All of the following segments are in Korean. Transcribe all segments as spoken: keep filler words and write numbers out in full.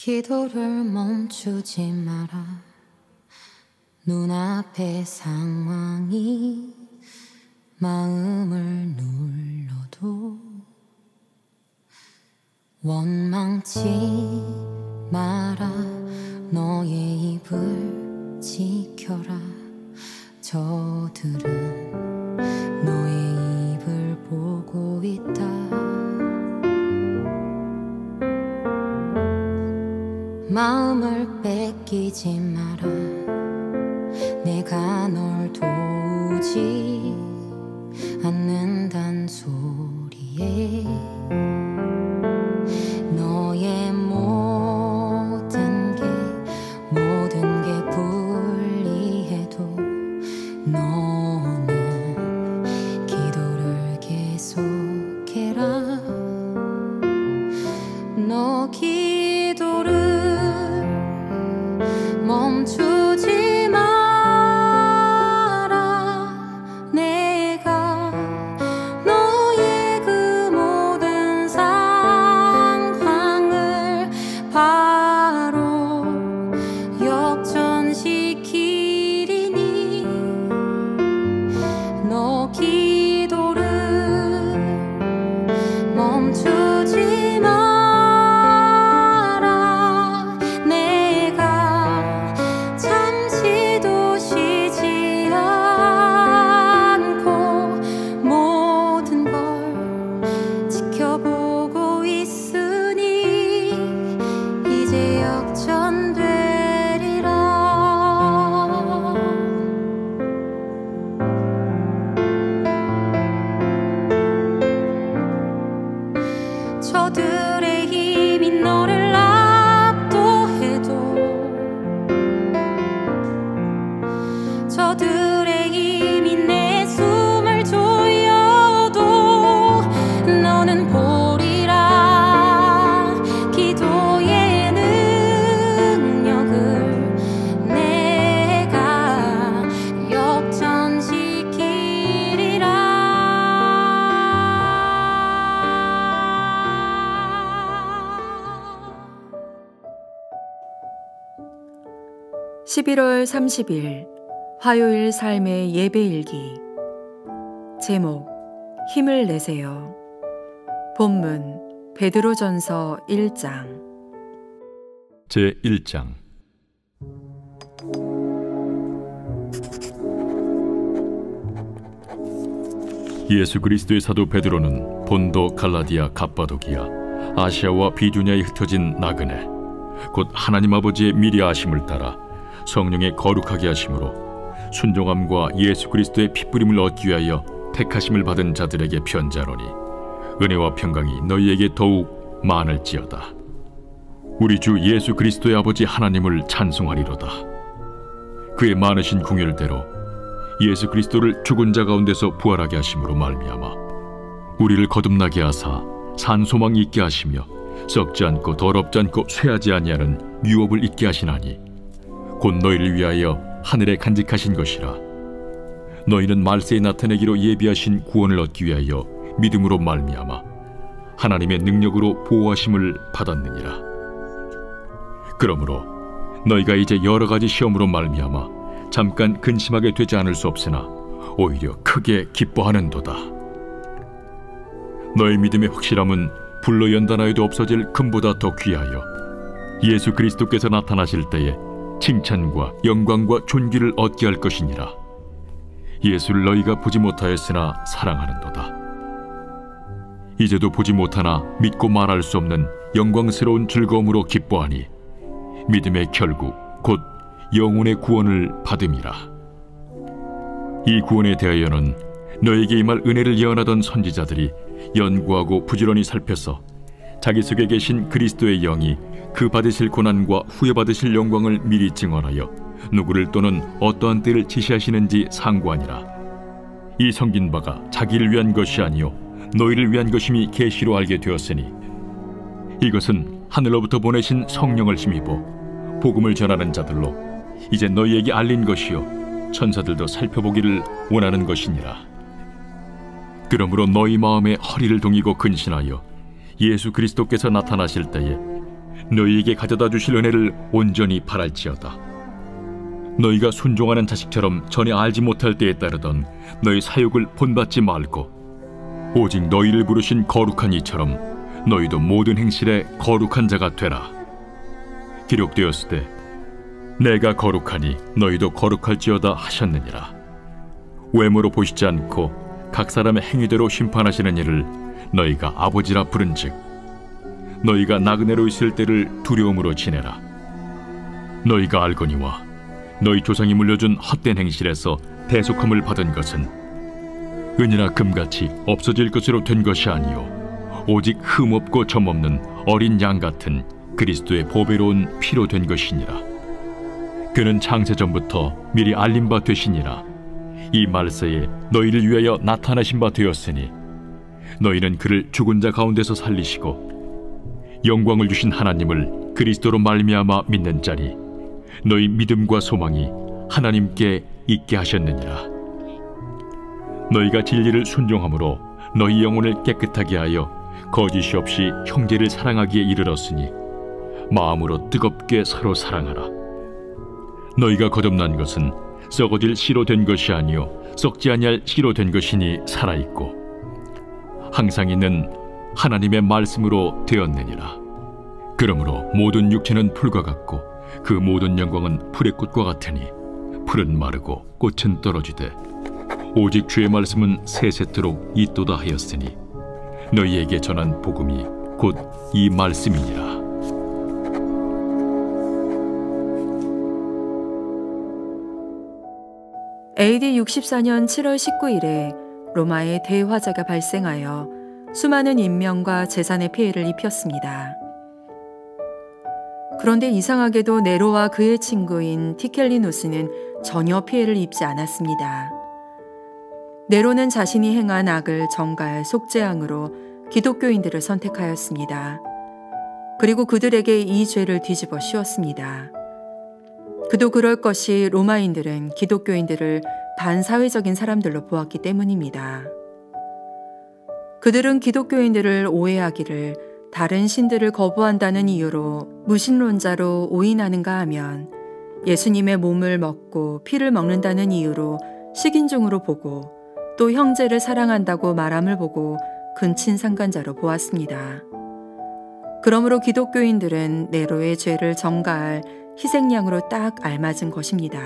기도를 멈추지 마라. 눈앞의 상황이 마음을 눌러도 원망치 마라. 너의 입을 지켜라. 저들은 너의 입을 보고 있다. 마음을 뺏기지 마라. 내가 널 도우지 않는단 소리에 너의 모든 게 모든 게 불리해도 너는 기도를 계속해라. 너 기도를 멈추지 마라. 내가 너의 그 모든 상황을 바로 역전시키리니 너 기도를 멈추지 마라. 저들의 힘이 너를 압도해도 저들의 힘이 내 숨을 조여도 너는 보리라. 기도의 능력을 내가 역전시키리라. 십일월 삼십일 화요일 삶의 예배일기. 제목 힘을 내세요. 본문 베드로전서 일 장. 제일 장. 예수 그리스도의 사도 베드로는 본도, 갈라디아, 갑바도기아, 아시아와 비두냐에 흩어진 나그네, 곧 하나님 아버지의 미리 아심을 따라 성령의 거룩하게 하심으로 순종함과 예수 그리스도의 핏부림을 얻기 위하여 택하심을 받은 자들에게 편지하노니 은혜와 평강이 너희에게 더욱 많을지어다. 우리 주 예수 그리스도의 아버지 하나님을 찬송하리로다. 그의 많으신 궁율대로 예수 그리스도를 죽은 자 가운데서 부활하게 하심으로 말미암아 우리를 거듭나게 하사 산 소망 있게 하시며 썩지 않고 더럽지 않고 쇠하지 아니하는 유업을 잊게 하시나니 곧 너희를 위하여 하늘에 간직하신 것이라. 너희는 말세에 나타내기로 예비하신 구원을 얻기 위하여 믿음으로 말미암아 하나님의 능력으로 보호하심을 받았느니라. 그러므로 너희가 이제 여러 가지 시험으로 말미암아 잠깐 근심하게 되지 않을 수 없으나 오히려 크게 기뻐하는도다. 너희 믿음의 확실함은 불로 연단하여도 없어질 금보다 더 귀하여 예수 그리스도께서 나타나실 때에 칭찬과 영광과 존귀를 얻게 할 것이니라. 예수를 너희가 보지 못하였으나 사랑하는도다. 이제도 보지 못하나 믿고 말할 수 없는 영광스러운 즐거움으로 기뻐하니 믿음의 결국 곧 영혼의 구원을 받음이라. 이 구원에 대하여는 너에게 임할 은혜를 예언하던 선지자들이 연구하고 부지런히 살펴서 자기 속에 계신 그리스도의 영이 그 받으실 고난과 후에 받으실 영광을 미리 증언하여 누구를 또는 어떠한 때를 지시하시는지 상고하니라. 이 성긴 바가 자기를 위한 것이 아니요 너희를 위한 것임이 계시로 알게 되었으니 이것은 하늘로부터 보내신 성령을 힘입어 복음을 전하는 자들로 이제 너희에게 알린 것이요 천사들도 살펴보기를 원하는 것이니라. 그러므로 너희 마음에 허리를 동이고 근신하여 예수 그리스도께서 나타나실 때에 너희에게 가져다 주실 은혜를 온전히 바랄지어다. 너희가 순종하는 자식처럼 전에 알지 못할 때에 따르던 너희 사욕을 본받지 말고 오직 너희를 부르신 거룩한 이처럼 너희도 모든 행실에 거룩한 자가 되라. 기록되었으되 내가 거룩하니 너희도 거룩할지어다 하셨느니라. 외모로 보시지 않고 각 사람의 행위대로 심판하시는 이를 너희가 아버지라 부른즉 너희가 나그네로 있을 때를 두려움으로 지내라. 너희가 알거니와 너희 조상이 물려준 헛된 행실에서 대속함을 받은 것은 은이나 금같이 없어질 것으로 된 것이 아니요 오직 흠없고 점없는 어린 양 같은 그리스도의 보배로운 피로 된 것이니라. 그는 창세전부터 미리 알린 바 되시니라. 이 말세에 너희를 위하여 나타나신 바 되었으니 너희는 그를 죽은 자 가운데서 살리시고 영광을 주신 하나님을 그리스도로 말미암아 믿는 자니 너희 믿음과 소망이 하나님께 있게 하셨느니라. 너희가 진리를 순종함으로 너희 영혼을 깨끗하게 하여 거짓이 없이 형제를 사랑하기에 이르렀으니 마음으로 뜨겁게 서로 사랑하라. 너희가 거듭난 것은 썩어질 씨로 된 것이 아니요 썩지 아니할 씨로 된 것이니 살아있고 항상 있는 하나님의 말씀으로 되었느니라. 그러므로 모든 육체는 풀과 같고 그 모든 영광은 풀의 꽃과 같으니 풀은 마르고 꽃은 떨어지되 오직 주의 말씀은 세세토록 있도다 하였으니 너희에게 전한 복음이 곧 이 말씀이니라. 에이디 육십사 년 칠월 십구일에 로마에 대화재가 발생하여 수많은 인명과 재산의 피해를 입혔습니다. 그런데 이상하게도 네로와 그의 친구인 티켈리누스는 전혀 피해를 입지 않았습니다. 네로는 자신이 행한 악을 정갈 속죄양으로 기독교인들을 선택하였습니다. 그리고 그들에게 이 죄를 뒤집어 씌웠습니다. 그도 그럴 것이 로마인들은 기독교인들을 반사회적인 사람들로 보았기 때문입니다. 그들은 기독교인들을 오해하기를 다른 신들을 거부한다는 이유로 무신론자로 오인하는가 하면 예수님의 몸을 먹고 피를 먹는다는 이유로 식인종으로 보고 또 형제를 사랑한다고 말함을 보고 근친상간자로 보았습니다. 그러므로 기독교인들은 네로의 죄를 정가할 희생양으로 딱 알맞은 것입니다.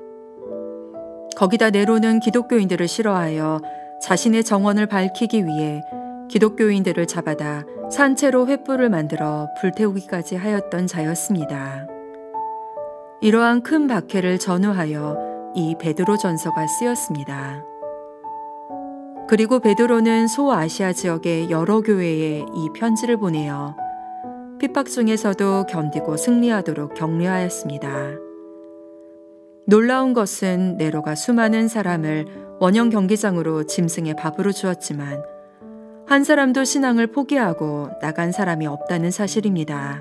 거기다 네로는 기독교인들을 싫어하여 자신의 정언을 밝히기 위해 기독교인들을 잡아다 산채로 횃불을 만들어 불태우기까지 하였던 자였습니다. 이러한 큰 박해를 전후하여 이 베드로 전서가 쓰였습니다. 그리고 베드로는 소아시아 지역의 여러 교회에 이 편지를 보내어 핍박 중에서도 견디고 승리하도록 격려하였습니다. 놀라운 것은 네로가 수많은 사람을 원형 경기장으로 짐승의 밥으로 주었지만 한 사람도 신앙을 포기하고 나간 사람이 없다는 사실입니다.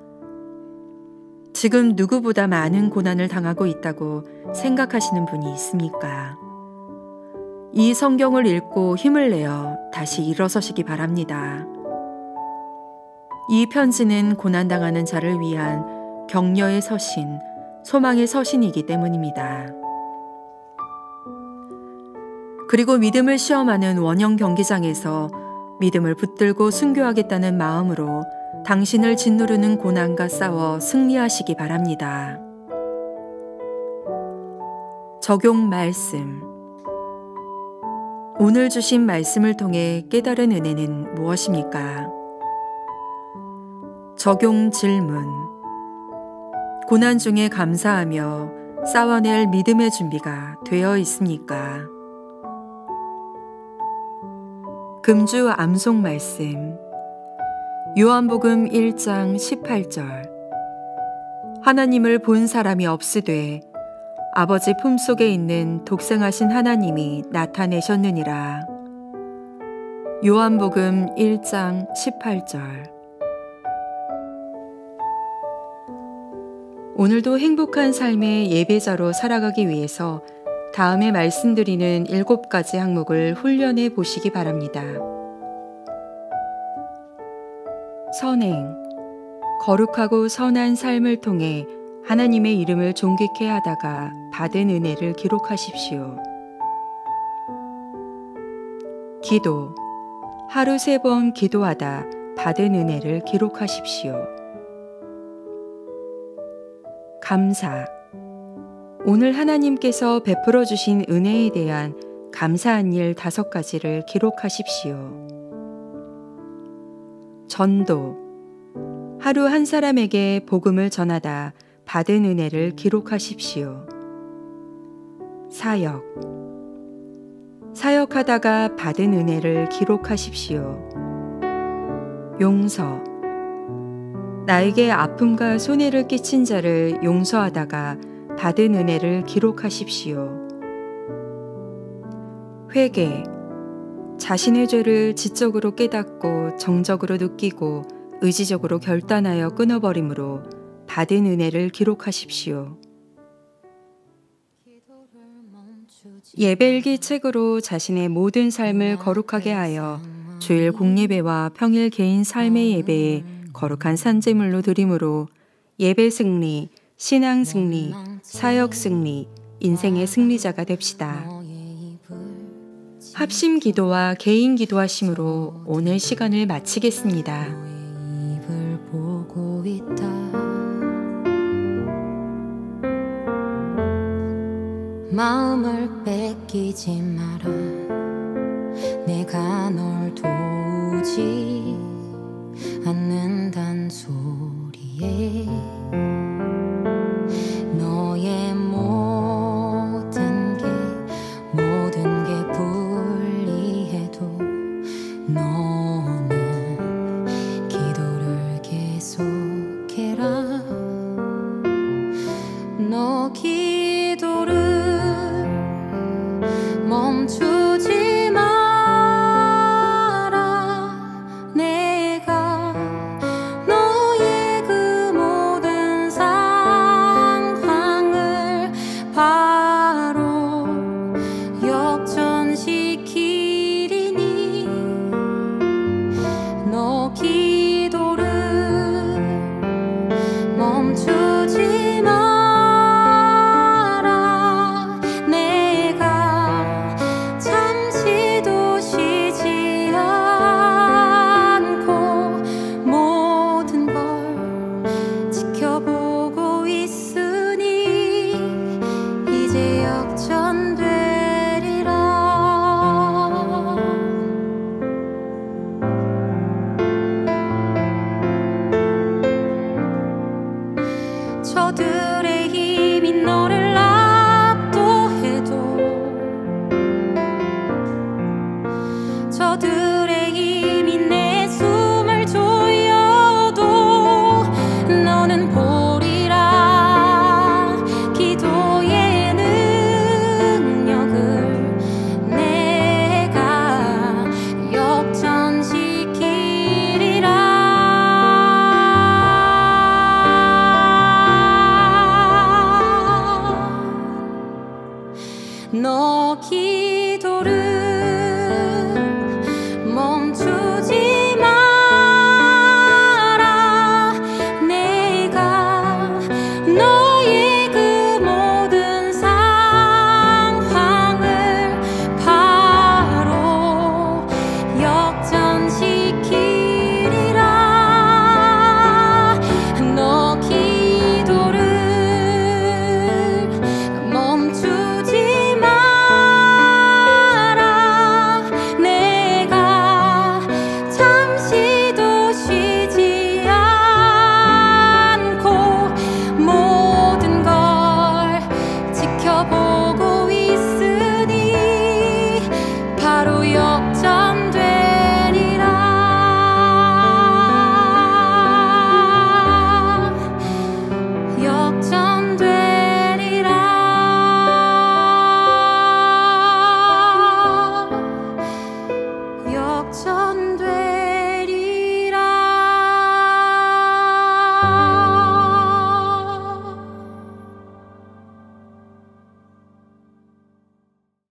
지금 누구보다 많은 고난을 당하고 있다고 생각하시는 분이 있습니까? 이 성경을 읽고 힘을 내어 다시 일어서시기 바랍니다. 이 편지는 고난당하는 자를 위한 격려의 서신, 소망의 서신이기 때문입니다. 그리고 믿음을 시험하는 원형 경기장에서 믿음을 붙들고 순교하겠다는 마음으로 당신을 짓누르는 고난과 싸워 승리하시기 바랍니다. 적용 말씀. 오늘 주신 말씀을 통해 깨달은 은혜는 무엇입니까? 적용 질문. 고난 중에 감사하며 싸워낼 믿음의 준비가 되어 있습니까? 금주 암송 말씀. 요한복음 일 장 십팔 절. 하나님을 본 사람이 없으되 아버지 품속에 있는 독생하신 하나님이 나타내셨느니라. 요한복음 일 장 십팔 절. 오늘도 행복한 삶의 예배자로 살아가기 위해서 다음에 말씀드리는 일곱 가지 항목을 훈련해 보시기 바랍니다. 선행, 거룩하고 선한 삶을 통해 하나님의 이름을 존귀케 하다가 받은 은혜를 기록하십시오. 기도. 하루 세 번 기도하다 받은 은혜를 기록하십시오. 감사. 오늘 하나님께서 베풀어 주신 은혜에 대한 감사한 일 다섯 가지를 기록하십시오. 전도. 하루 한 사람에게 복음을 전하다 받은 은혜를 기록하십시오. 사역. 사역하다가 받은 은혜를 기록하십시오. 용서. 나에게 아픔과 손해를 끼친 자를 용서하다가 받은 은혜를 기록하십시오. 회개. 자신의 죄를 지적으로 깨닫고 정적으로 느끼고 의지적으로 결단하여 끊어버림으로 받은 은혜를 기록하십시오. 예배일기 책으로 자신의 모든 삶을 거룩하게 하여 주일 공예배와 평일 개인 삶의 예배에 거룩한 산제물로 드림으로 예배 승리, 신앙 승리, 사역 승리, 인생의 승리자가 됩시다. 합심 기도와 개인 기도하심으로 오늘 시간을 마치겠습니다. 마음을 뺏기지 마라. 내가 널 도우지 않는단 소리에 너의 모든 게 모든 게 불리해도 너는 기도를 계속해라. 너 기도를 멈추지 마라. 내가 너의 그 모든 상황을 바로 역전시키리니 너 기도를 멈추지 마라. 저들의